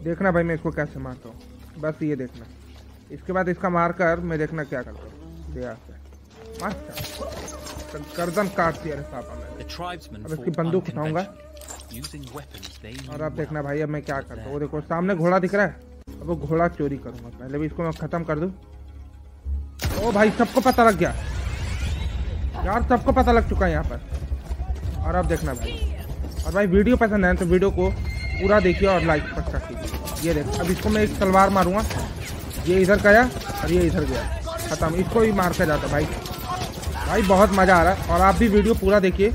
देखना भाई मैं इसको कैसे मारता हूँ, बस ये देखना। इसके बाद इसका मार कर मैं देखना क्या करता हूँ। गर्दन काट दिया साहब मैंने। अब इसकी बंदूक उठाऊंगा और अब देखना भाई अब मैं क्या करता हूँ। वो देखो सामने घोड़ा दिख रहा है, अब वो घोड़ा चोरी करूंगा। पहले भी इसको मैं खत्म कर दूं। ओ भाई सबको पता लग गया यार, सबको पता लग चुका है यहाँ पर। और अब देखना भाई, और भाई वीडियो पसंद है तो वीडियो को पूरा देखिए और लाइक पक्का कीजिए। ये देख अब इसको मैं एक तलवार मारूंगा, ये इधर गया और ये इधर गया, खत्म। इसको भी मार के जाता भाई। भाई बहुत मजा आ रहा है और आप भी वीडियो पूरा देखिए।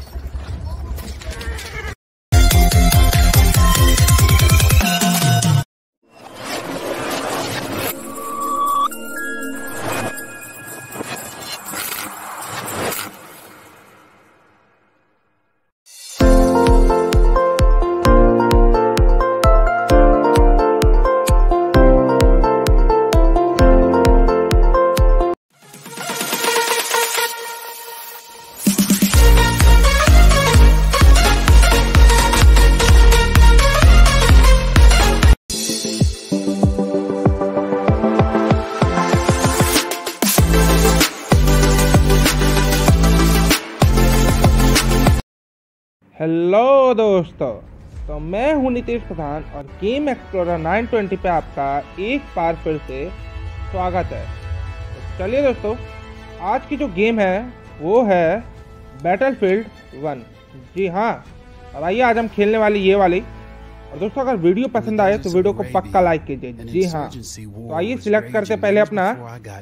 हेलो दोस्तों, तो मैं हूं नीतीश प्रधान और गेम एक्सप्लोरर 920 पे आपका एक बार फिर से स्वागत है। तो चलिए दोस्तों, आज की जो गेम है वो है बैटलफील्ड 1। जी हाँ, और आइए आज हम खेलने वाली ये वाली। और दोस्तों अगर वीडियो पसंद आए तो वीडियो को पक्का लाइक कीजिए। जी हाँ, तो आइए सिलेक्ट करते पहले अपना,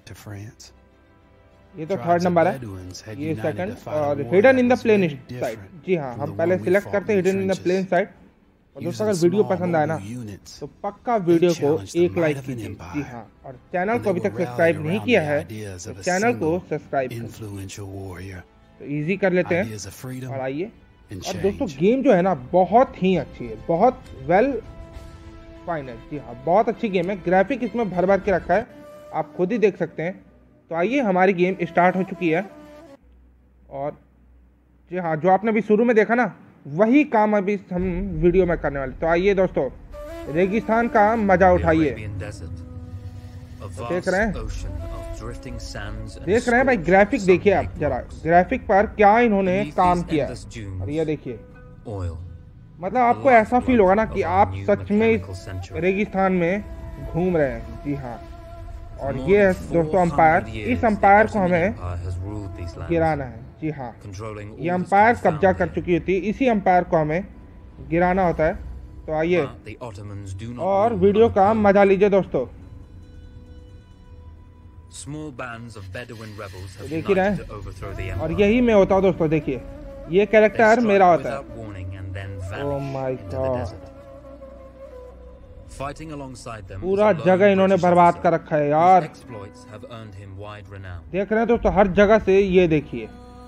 ये तो थर्ड नंबर है, ये सेकंड, और hidden in the plane side. जी हाँ, हम पहले सिलेक्ट करते हैं hidden in the plane side. और दोस्तों अगर वीडियो पसंद आए ना तो पक्का वीडियो को एक लाइक कीजिए। जी हाँ, और चैनल को अभी तक सब्सक्राइब नहीं किया है तो चैनल को सब्सक्राइब करें। तो इजी कर लेते हैं और आइए। और दोस्तों गेम जो है ना बहुत ही अच्छी है, बहुत वेल फाइन है। जी हाँ, बहुत अच्छी गेम है। ग्राफिक इसमें भर भर के रखा है, आप खुद ही देख सकते हैं। तो आइए हमारी गेम स्टार्ट हो चुकी है। और जी हाँ, जो आपने अभी शुरू में देखा ना वही काम अभी हम वीडियो में करने वाले। तो आइए दोस्तों रेगिस्तान का मजा उठाइए। देख रहे हैं भाई, ग्राफिक देखिए आप जरा, ग्राफिक पर क्या इन्होंने काम किया। और ये देखिए, मतलब आपको ऐसा फील होगा ना कि आप सच में इस रेगिस्तान में घूम रहे हैं। जी हाँ, और ये है दोस्तों अंपायर। इस अंपायर को हमें गिराना है। जी हाँ, ये अंपायर कब्जा कर चुकी होती है, इसी अंपायर को हमें गिराना होता है। तो आइए और वीडियो का मजा लीजिए दोस्तों। देखिए रहे, और यही मैं होता हूँ दोस्तों। देखिए ये कैरेक्टर मेरा होता है। ओह माय गॉड, पूरा जगह इन्होंने बर्बाद कर रखा है यार। देख रहे हैं दोस्तों हर जगह से। ये देखिए,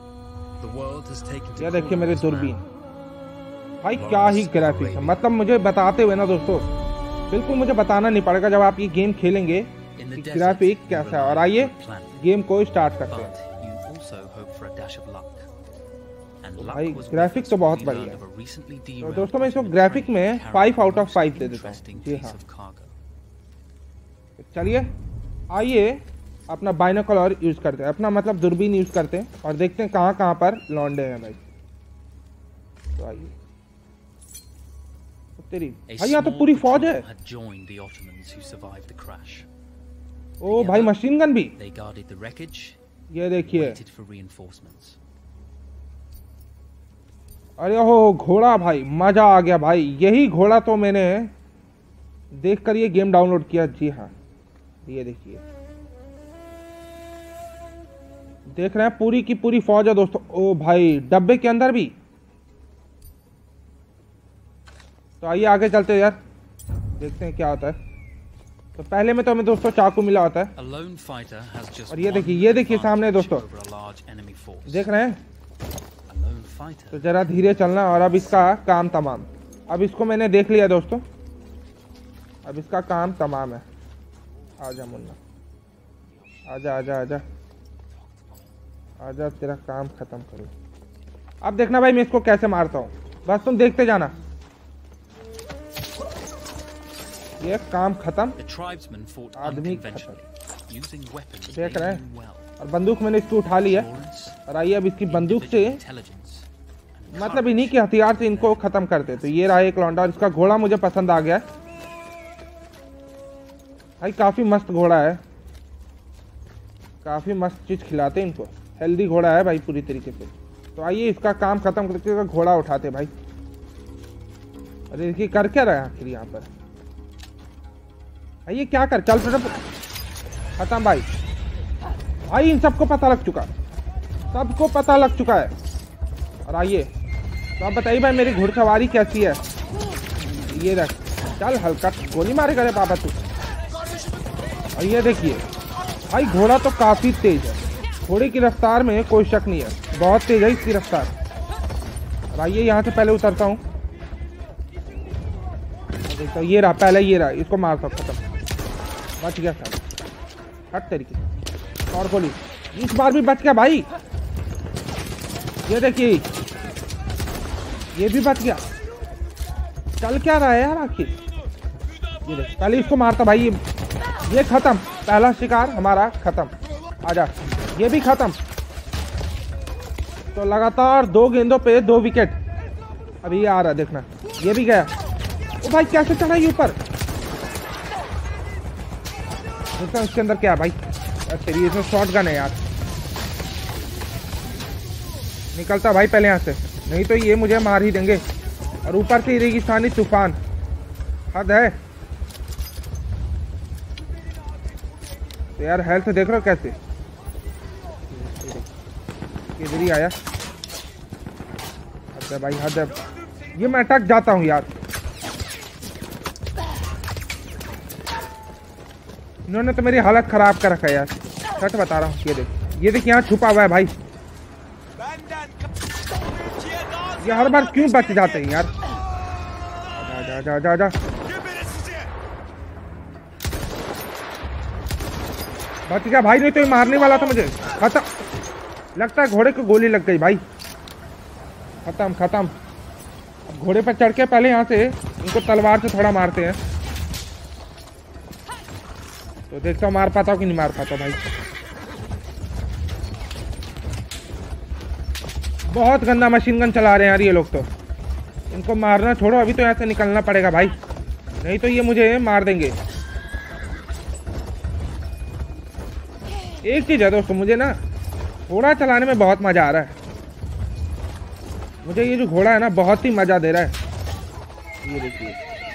ये देखिए मेरे दूरबीन। भाई क्या ही ग्राफिक है, मतलब मुझे बताते हुए ना दोस्तों, बिल्कुल मुझे बताना नहीं पड़ेगा जब आप ये गेम खेलेंगे कि ग्राफिक कैसा है। और आइए गेम को स्टार्ट करते हैं। तो भाई ग्राफिक तो बहुत बढ़िया है। तो दोस्तों मैं इसको ग्राफिक में 5 आउट ऑफ 5 दे देता हूँ। जी हाँ, चलिए आइए अपना बाइनोकुलर यूज करते हैं, अपना मतलब दूरबीन यूज करते हैं और देखते हैं कहाँ कहाँ पर लौंडे हैं भाई। तो आइए, तेरी भाई यहाँ तो पूरी फौज है। ओ भाई मशीन गन भी। ये देखिए, अरे हो घोड़ा, भाई मजा आ गया भाई। यही घोड़ा तो मैंने देखकर ये गेम डाउनलोड किया। जी हाँ, ये देखिए, देख रहे हैं पूरी की पूरी फौज है दोस्तों। ओ भाई डब्बे के अंदर भी। तो आइए आगे चलते हैं यार, देखते हैं क्या होता है। तो पहले में तो हमें दोस्तों चाकू मिला होता है। और ये देखिए सामने दोस्तों, देख रहे हैं। तो जरा धीरे चलना। और अब इसका काम तमाम। अब इसको मैंने देख लिया दोस्तों, अब इसका काम तमाम है। आजा मुन्ना, आजा आजा आजा आजा, तेरा काम खत्म करो। अब देखना भाई मैं इसको कैसे मारता हूँ, बस तुम देखते जाना। ये काम खत्म, आदमी खत्म। देख रहे हैं, और बंदूक मैंने इसकी उठा ली है। और आइए अब इसकी बंदूक से, मतलब इन्हीं के हथियार से इनको खत्म करते। तो ये रहा एक लौंडा, और इसका घोड़ा मुझे पसंद आ गया है भाई, काफी मस्त घोड़ा है, काफी मस्त चीज खिलाते हैं इनको, हेल्दी घोड़ा है भाई पूरी तरीके से। तो आइए इसका काम खत्म करके घोड़ा उठाते भाई। अरे देखिए कर क्या रहा है आखिर यहाँ पर, ये क्या कर, चल खत्म भाई। भाई इन सबको पता लग चुका, सबको पता लग चुका है। और आइए तो आप बताइए भाई मेरी घुड़सवारी कैसी है। ये देख, चल हल्का गोली मारे करे पापा तू। और ये देखिए भाई घोड़ा तो काफी तेज है, घोड़े की रफ्तार में कोई शक नहीं है, बहुत तेज है इसकी रफ्तार। और आइए यहाँ से पहले उतरता हूँ। तो ये रहा, पहले ये रहा, इसको मार सकता, खत्म, बच गया साहब, हट तरीके। और गोली इस बार भी बच गया भाई। ये देखिए ये भी बच गया। चल क्या रहा है यार आखिर। ये देख, पहले इसको मारता भाई, ये खत्म, पहला शिकार हमारा खत्म। आजा, ये भी खत्म। तो लगातार 2 गेंदों पे 2 विकेट। अभी ये आ रहा देखना, ये भी गया। ओ भाई कैसे चढ़ा ये ऊपर, इसके अंदर क्या है भाई, तेरी इसमें शॉट गन है यार। निकलता भाई पहले यहाँ से, नहीं तो ये मुझे मार ही देंगे। और ऊपर से रेगिस्तानी तूफान, हद है। तो यार हेल्थ देख रहे हो कैसे, इधर ही आया। हद है भाई, हद है। ये मैं अटक जाता हूँ यार, इन्होंने तो मेरी हालत खराब कर रखा है यार, सच बता रहा हूँ। ये देख यहाँ छुपा हुआ है भाई, ये हर बार क्यों बच जाते हैं यार। जा जा जा जा, बच गया भाई, नहीं तो ये मारने वाला था मुझे। खत्म, लगता है घोड़े को गोली लग गई भाई, खत्म खत्म। अब घोड़े पर चढ़ के पहले यहाँ से इनको तलवार से थोड़ा मारते हैं, तो देखता हूँ मार पाता हूँ कि नहीं मार पाता भाई। बहुत गंदा मशीन गन चला रहे हैं यार ये लोग, तो इनको मारना छोड़ो, अभी तो यहाँ से निकलना पड़ेगा भाई, नहीं तो ये मुझे मार देंगे। एक चीज है दोस्तों, मुझे ना घोड़ा चलाने में बहुत मजा आ रहा है, मुझे ये जो घोड़ा है ना बहुत ही मजा दे रहा है। ये देखिए,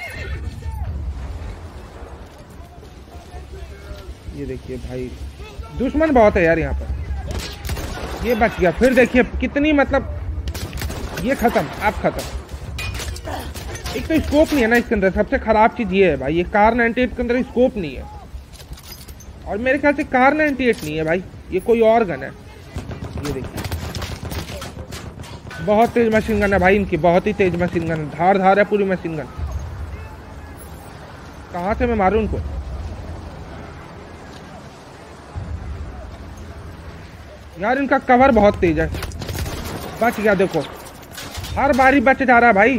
ये देखिए भाई, दुश्मन बहुत है यार यहाँ पर। ये बच गया, फिर देखिए कितनी, मतलब ये खत्म, आप खत्म। एक तो स्कोप नहीं है ना इसके अंदर, सबसे खराब चीज ये है भाई, ये कार 98 के अंदर स्कोप नहीं है, और मेरे ख्याल से कार 98 नहीं है भाई, ये कोई और गन है। ये देखिए बहुत तेज मशीन गन है भाई इनकी, बहुत ही तेज मशीन गन, धार धार है पूरी मशीन गन। कहाँ से मैं मारूं उनको। यार इनका कवर बहुत तेज है, बच गया, देखो हर बारी बच जा रहा है भाई।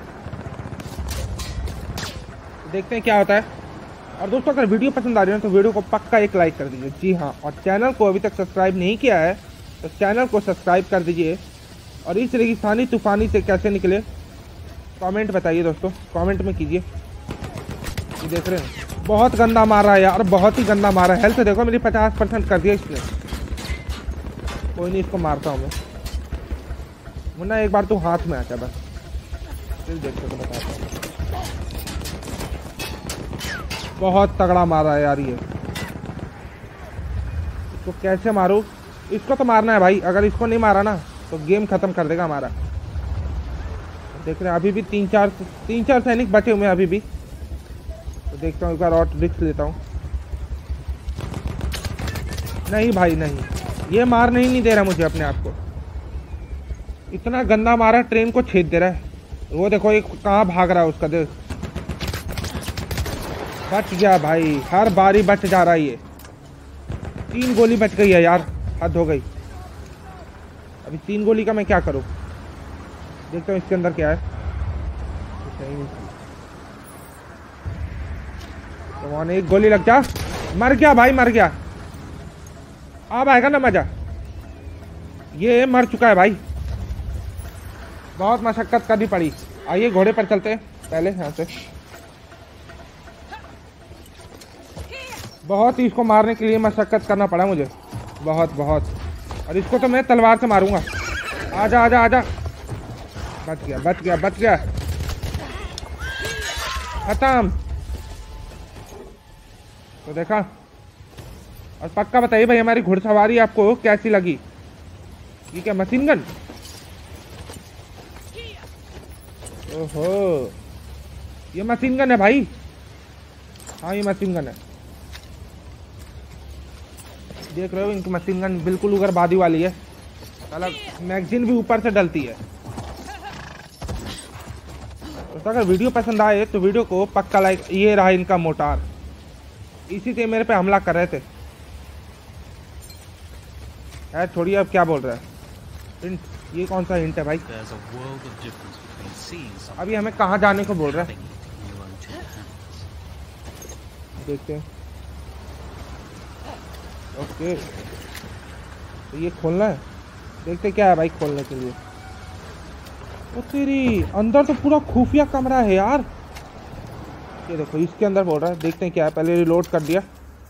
देखते हैं क्या होता है। और दोस्तों अगर वीडियो पसंद आ रही है तो वीडियो को पक्का एक लाइक कर दीजिए। जी हाँ, और चैनल को अभी तक सब्सक्राइब नहीं किया है तो चैनल को सब्सक्राइब कर दीजिए। और इस रेगिस्तानी तूफानी से कैसे निकले कमेंट बताइए दोस्तों, कमेंट में कीजिए। ये देख रहे हैं बहुत गंदा मार रहा है यार, बहुत ही गंदा मारा है। हेल्थ देखो मेरी 50% कर दिया इसने। कोई नहीं, इसको मारता हूँ मैं, मुन्ना एक बार तू हाथ में आता बस, फिर देखते तो बताता हूँ। बहुत तगड़ा मारा है यार ये, इसको कैसे मारूं। इसको तो मारना है भाई, अगर इसको नहीं मारा ना तो गेम खत्म कर देगा हमारा। देख रहे हैं अभी भी तीन चार सैनिक बचे हुए हैं अभी भी, तो देखता हूँ एक बार और रिस्क लेता हूँ। नहीं भाई नहीं, ये मारने ही नहीं दे रहा मुझे अपने आप को, इतना गंदा मारा, ट्रेन को छेद दे रहा है। वो देखो एक कहाँ भाग रहा है उसका, देख बच गया भाई, हर बारी बच जा रहा है ये। 3 गोली बच गई है यार, हद हो गई। अभी 3 गोली का मैं क्या करूं, देखता हूँ इसके अंदर क्या है। कमान, एक गोली लग जा। मर गया भाई, मर गया। अब आएगा ना मजा। ये मर चुका है भाई, बहुत मशक्कत करनी पड़ी। आइए घोड़े पर चलते हैं पहले यहाँ से। बहुत ही इसको मारने के लिए मशक्कत करना पड़ा मुझे, बहुत बहुत। और इसको तो मैं तलवार से मारूंगा। आजा आजा आजा। बच गया बच गया बच गया। खत्म। तो देखा। और पक्का बताइए भाई हमारी घुड़सवारी आपको कैसी लगी। ये क्या मशीन गन? ओहो, ये मशीन गन है भाई। हाँ ये मशीन गन है। देख रहे हो इनकी मशीन गन बिल्कुल उग्रवादी वाली है। साला मैगजीन भी ऊपर से डलती है। तो अगर वीडियो पसंद आए तो वीडियो को पक्का लाइक। ये रहा इनका मोटार, इसी से मेरे पे हमला कर रहे थे। यार छोड़िए, अब क्या बोल रहा है? हिंट, ये कौन सा हिंट है भाई? अभी हमें कहाँ जाने को बोल रहा है? देखते हैं। ओके, तो ये खोलना है। देखते क्या है भाई खोलने के लिए। ओ तेरी, अंदर तो पूरा खुफिया कमरा है यार। ये देखो इसके अंदर बोल रहा है। देखते हैं क्या है। पहले रिलोड कर दिया।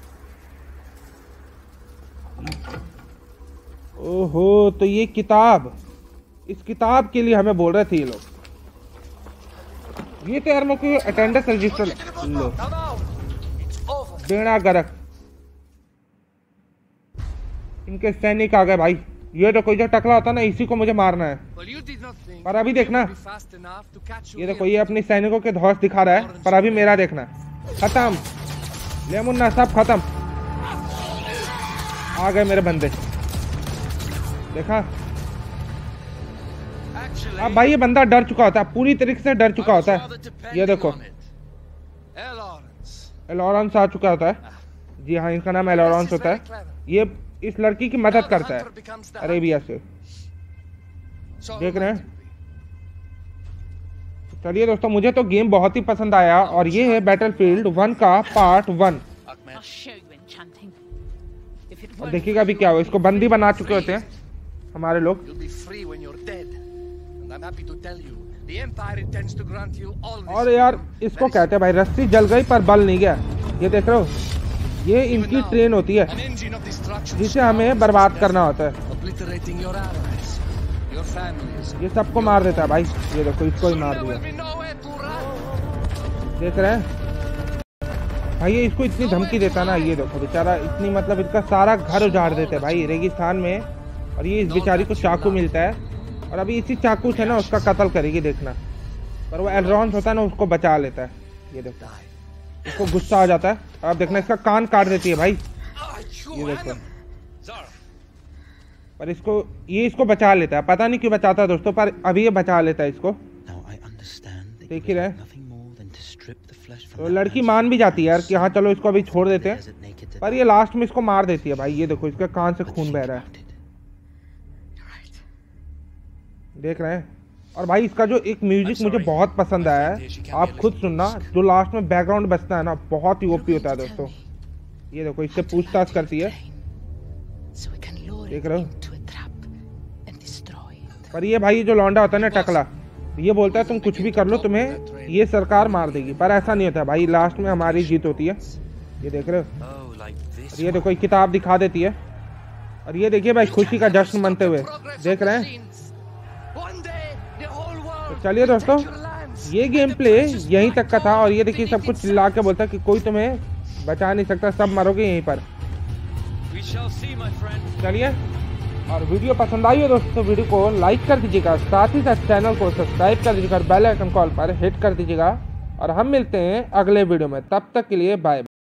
ओहो, तो ये किताब, इस किताब के लिए हमें बोल रहे थे ये लोग। ये तो यार मेरे को अटेंडेंस रजिस्टर लो। बेड़ा गर्क, इनके सैनिक आ गए भाई। ये देखो जो टकला होता ना, इसी को मुझे मारना है। पर अभी देखना, ये देखो ये अपने सैनिकों के धौस दिखा रहा है। पर अभी मेरा देखना। खत्म ले मुन्ना, सब खत्म। आ गए मेरे बंदे, देखा। अब भाई ये बंदा डर चुका होता है, पूरी तरीके से डर चुका होता है। ये देखो एलोरेंस आ चुका होता है। जी हाँ, इनका नाम एलोरेंस होता है। ये इस लड़की की मदद करता है अरेबिया से। देख रहे हैं। चलिए दोस्तों, मुझे तो गेम बहुत ही पसंद आया। और ये है बैटलफील्ड 1 का पार्ट 1। और देखिएगा अभी क्या हो। इसको बंदी बना चुके होते हैं हमारे लोग। और यार इसको कहते हैं भाई रस्सी जल गई पर बल नहीं गया। ये देख रहे हो, ये इनकी ट्रेन होती है जिसे हमें बर्बाद करना होता है। ये सबको मार देता है भाई। ये देखो इसको ही मार दिया। देख रहे हैं भाई, ये इसको इतनी धमकी देता ना। ये देखो बेचारा, इतनी मतलब इसका सारा घर उजाड़ देते हैं भाई रेगिस्तान में। और ये इस बेचारी को चाकू मिलता है। और अभी इसी चाकू से ना उसका कत्ल करेगी, देखना। पर वो एलोरेंस होता है ना, उसको बचा लेता है। ये देखो, इसको गुस्सा आ जाता है। अब देखना, इसका कान काट देती है भाई। ये देखो, पर इसको बचा लेता है। पता नहीं क्यों बचाता है दोस्तों, पर अभी ये बचा लेता है इसको। देख ही रहे। तो लड़की मान भी जाती है यार कि हाँ चलो इसको अभी छोड़ देते हैं। पर ये लास्ट में इसको मार देती है भाई। ये देखो इसके कान से खून बह रहा है। देख रहे हैं। और भाई इसका जो एक म्यूजिक मुझे बहुत पसंद आया है, आप खुद सुनना। जो लास्ट में बैकग्राउंड बजता है ना, बहुत ही ओपी होता है दोस्तों। ये देखो इससे पूछताछ करती है। देख रहे हो। पर ये भाई जो लौंडा होता है ना टकला, ये बोलता है तुम कुछ भी कर लो, तुम्हें ये सरकार मार देगी। पर ऐसा नहीं होता भाई, लास्ट में हमारी जीत होती है। ये देख रहे हो। ये देखो किताब दिखा देती है। और ये देखिए भाई खुशी का जश्न मनते हुए। देख रहे हैं। तो चलिए दोस्तों, ये गेम प्ले यहीं तक का था। और ये देखिए सब कुछ चिल्ला के बोलता है कि कोई तुम्हें बचा नहीं सकता, सब मरोगे यहीं पर। चलिए, और वीडियो पसंद आई हो दोस्तों, वीडियो को लाइक कर दीजिएगा, साथ ही साथ चैनल को सब्सक्राइब कर दीजिएगा और बेल आइकन कॉल पर हिट कर दीजिएगा। और हम मिलते हैं अगले वीडियो में, तब तक के लिए बाय।